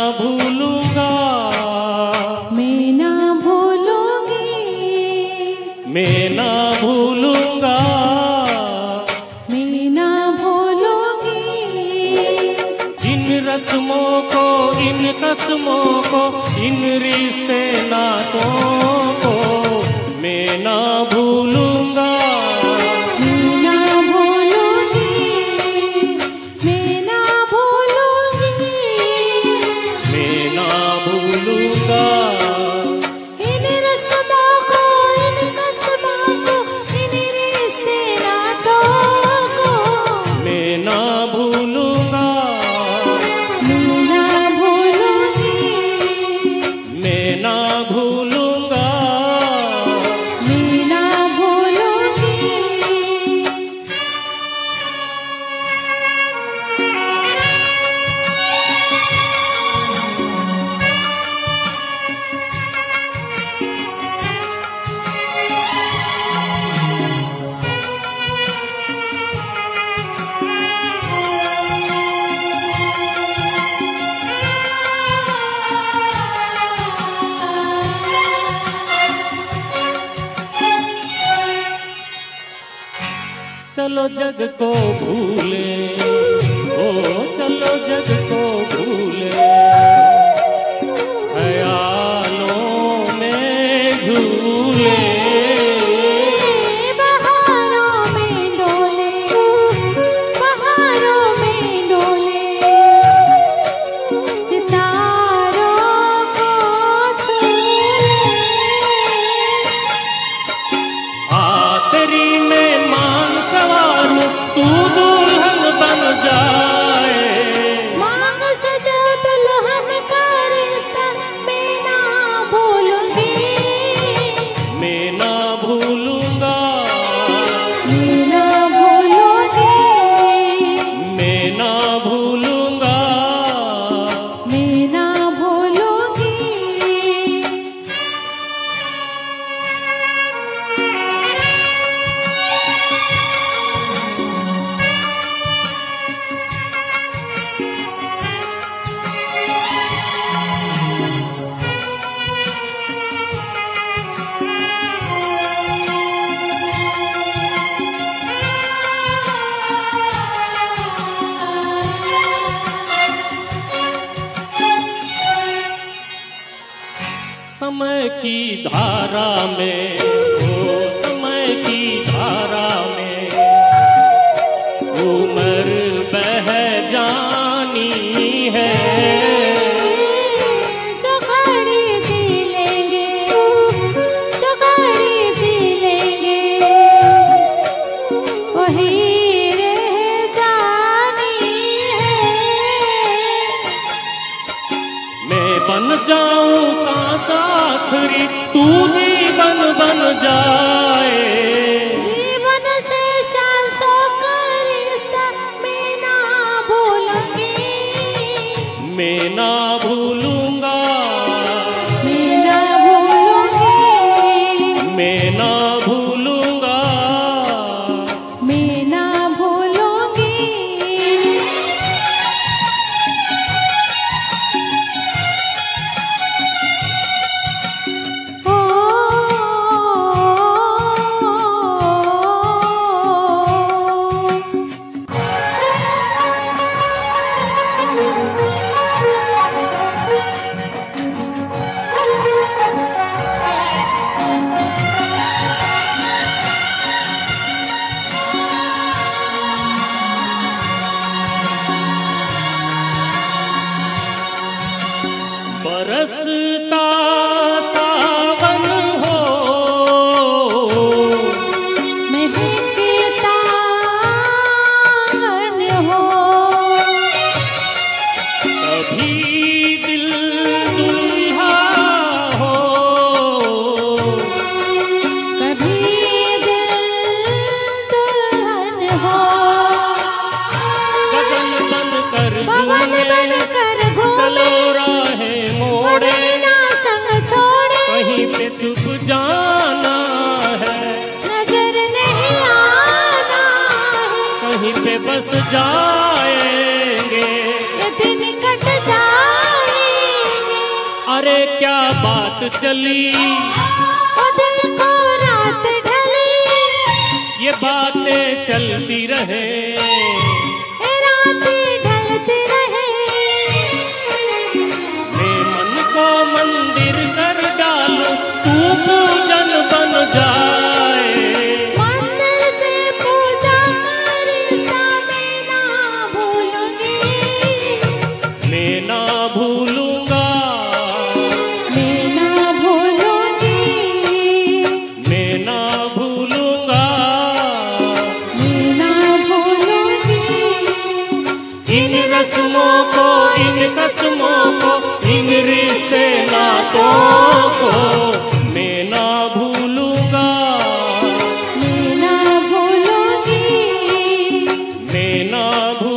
भूलूंगा, मैं ना भूलूंगी, मैं ना भूलूंगा, मैं ना भूलूंगी। इन रस्मों को, इन कस्मों को, इन रिश्ते नातों को मैं ना भूलूंगा, मैं ना भूलूंगी, मैं ना भूलूंगी, मैं ना भूलूंगा। इन रस्मों को, इन कस्मों को, इन रिश्ते नातों को मैं ना भूलूंगा, मैं ना भूलूंगी, मैं ना भूलूंगा। मैं ना भूलूंगी। चलो जग को भूले, ओ चलो जग को भूले, ख्यालों में झूले, बहारों में डोले, बहारों में डोले, सितारों को छूले। तेरी में मान सवारूं, तू दुल्हन बन जाए, मांग सजा दुल्हन का रिश्ता मैं ना भूलूंगी, मैं ना भूलूंगा, मैं ना भूलूंगी, मैं ना भूलूंगा। मैं ना भूलूंगी। समय की धारा में, ओ समय की धारा में उम्र बह जानी है, जो घड़ी जी लेंगे, जो घड़ी जी लेंगे, वही रह जानी है। मैं बन जाऊं सांस आखिरी, तू जीवन बन जाए, जीवन से सांसों का रिश्ता मैं ना भूलूंगी, मैं ना भूलूंगा, मैं ना भूलूंगी, मैं ना भूलूंगा। मैं ना भूलूंगी। बरसता सावन हो, महकता आंगन हो, कभी दिल दुल्हा हो, कभी दिल दुल्हन हो, गगन बन कर पवन बन कर चलो घूमे, राहें मोड़े, ना संग छोड़े, कहीं पे छुप जाना है, नजर नहीं आना है, कहीं पे बस जाएंगे, ये दिन कट जाए अरे क्या बात चली, ओ देखो रात ढली, ये बातें चलती रहे, रातें ढलती रहे। मैं मन को मंदिर कर डालूं, तू पूजन बन जाए। मंदिर से पूजा का रिश्ता मैं ना भूलूंगी, मैं ना भूलूंगा, मैं ना भूलूंगी, मैं ना भूलूंगा, मैं ना भूलूंगी। इन रस्मों को, इन कसमों को, इन रिश्ते नातों को मैं ना भूलूंगा, मैं ना भूलूंगी, मैं ना भूलूंगा।